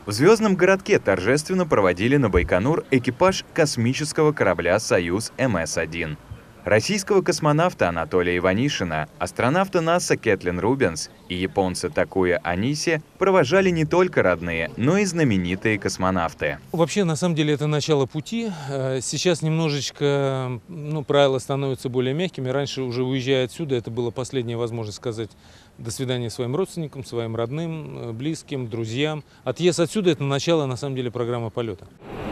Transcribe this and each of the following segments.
В звездном городке торжественно проводили на Байконур экипаж космического корабля «Союз МС-1». Российского космонавта Анатолия Иванишина, астронавта НАСА Кэтлин Рубенс и японца Такуя Аниси провожали не только родные, но и знаменитые космонавты. Вообще, на самом деле, это начало пути. Сейчас немножечко правила становятся более мягкими. Раньше, уже уезжая отсюда, это была последняя возможность сказать до свидания своим родственникам, своим родным, близким, друзьям. Отъезд отсюда – это начало, на самом деле, программы полета.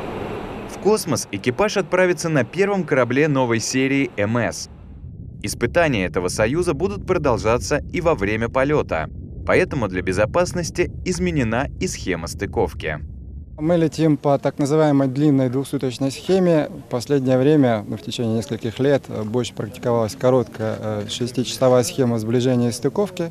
В космос экипаж отправится на первом корабле новой серии МС. Испытания этого союза будут продолжаться и во время полета, поэтому для безопасности изменена и схема стыковки. Мы летим по так называемой длинной двухсуточной схеме. В последнее время, в течение нескольких лет, больше практиковалась короткая 6-часовая схема сближения и стыковки.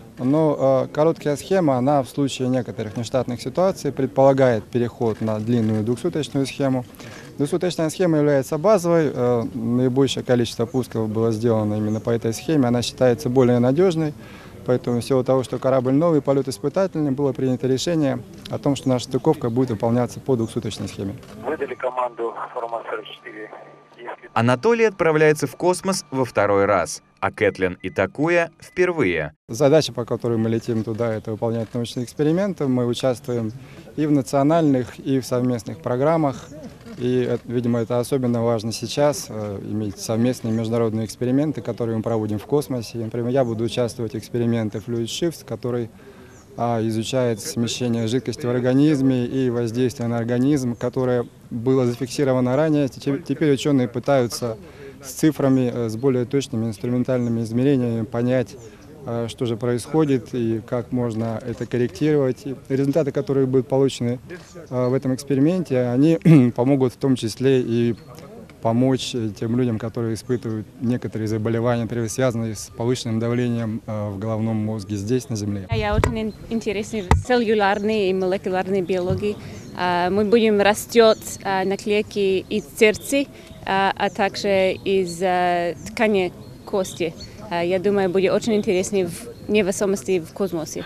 Но короткая схема, она в случае некоторых нештатных ситуаций предполагает переход на длинную двухсуточную схему. Двухсуточная схема является базовой, наибольшее количество пусков было сделано именно по этой схеме, она считается более надежной. Поэтому всего того, что корабль новый, полет испытательный, было принято решение о том, что наша стыковка будет выполняться по двухсуточной схеме. Выдали команду «Формат-44». Анатолий отправляется в космос во второй раз, а Кэтлин и Такуя – впервые. Задача, по которой мы летим туда, это выполнять научные эксперименты. Мы участвуем и в национальных, и в совместных программах. И, видимо, это особенно важно сейчас, иметь совместные международные эксперименты, которые мы проводим в космосе. Например, я буду участвовать в эксперименте Fluid Shift, который изучает смещение жидкости в организме и воздействие на организм, которое было зафиксировано ранее. Теперь ученые пытаются с цифрами, с более точными инструментальными измерениями понять, что же происходит и как можно это корректировать. И результаты, которые будут получены в этом эксперименте, они помогут в том числе и помочь тем людям, которые испытывают некоторые заболевания, например, связанные с повышенным давлением в головном мозге здесь, на Земле. Я очень интересна в целлюлярной и молекулярной биологии. Мы будем растет наклейки из сердца, а также из ткани кости. Я думаю, будет очень интересно в невесомости в космосе.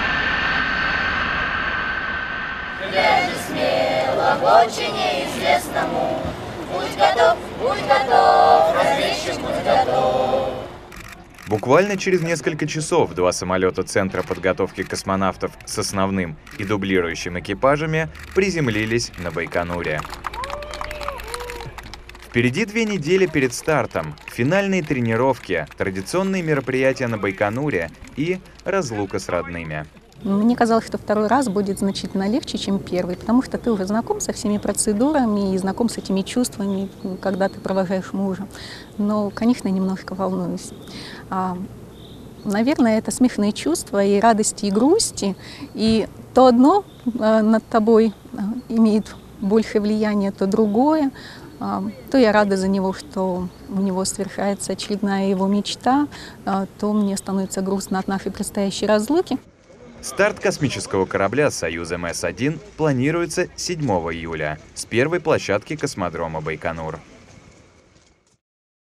Езжай смело к очень неизвестному. Будь готов, разведчик, будь готов. Буквально через несколько часов два самолета Центра подготовки космонавтов с основным и дублирующим экипажами приземлились на Байконуре. Впереди 2 недели перед стартом, финальные тренировки, традиционные мероприятия на Байконуре и разлука с родными. Мне казалось, что второй раз будет значительно легче, чем первый, потому что ты уже знаком со всеми процедурами и знаком с этими чувствами, когда ты провожаешь мужа. Но, конечно, немножко волнуюсь. Наверное, это смешанные чувства и радости, и грусти. И то одно над тобой имеет большее влияние, то другое. То я рада за него, что у него свершается очередная его мечта, то мне становится грустно от нашей предстоящей разлуки. Старт космического корабля «Союз МС-1» планируется 7 июля с первой площадки космодрома Байконур.